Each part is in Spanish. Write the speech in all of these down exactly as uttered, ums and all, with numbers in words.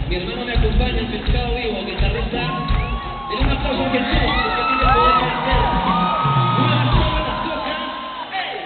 Mi hermano me acompaña en Pescado Vivo, guitarrista. En un aplauso que somos, porque tiene poder hacer. Una sola las cosas. ¡Ey!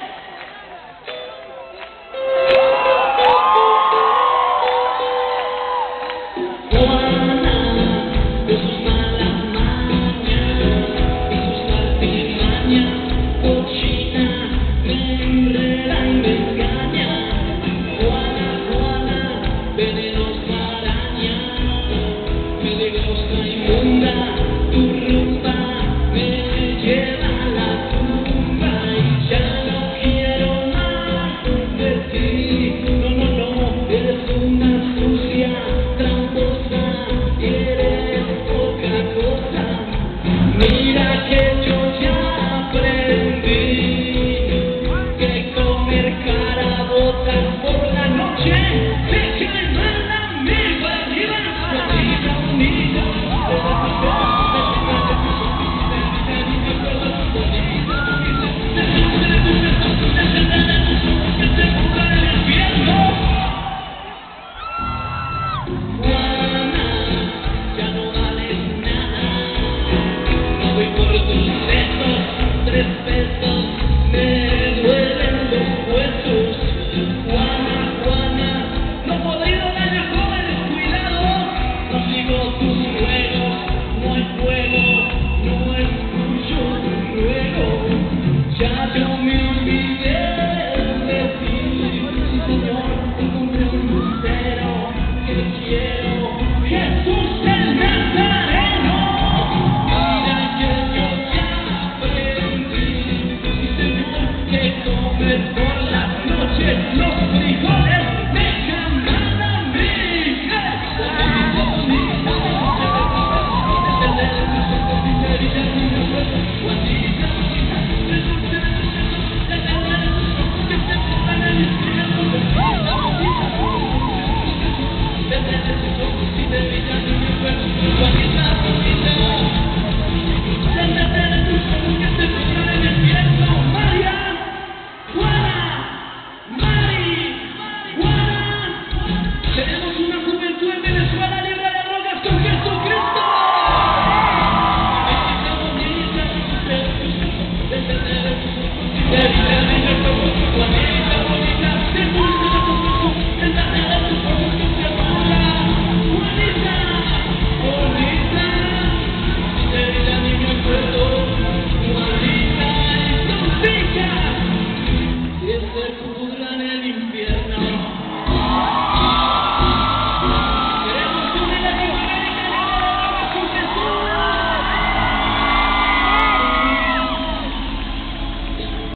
Juana, con sus malas mañas y sus artimañas, cochina, me enreda y me engaña. Juana, Juana, venenosa araña, peligrosa inmunda, tu rumba me lleva a la tumba y ya no quiero más de ti. No, no, no, eres una sucia, tramposa, eres poca cosa. Mira que yo ya aprendí que comer carabotas por la noche me cae mal a mí. Para arriba, bonita, bonita, Juana, ya no vales nada. No voy por tus besos, tres pesos, me duelen los huesos. Juana, Juana, no podrido daño jóvenes, cuidado. No sigo tus ruegos, no hay fuego, no escucho tu ruego. Ya yo me olvidé de ti, sí señor, encontré un lucero que quiero.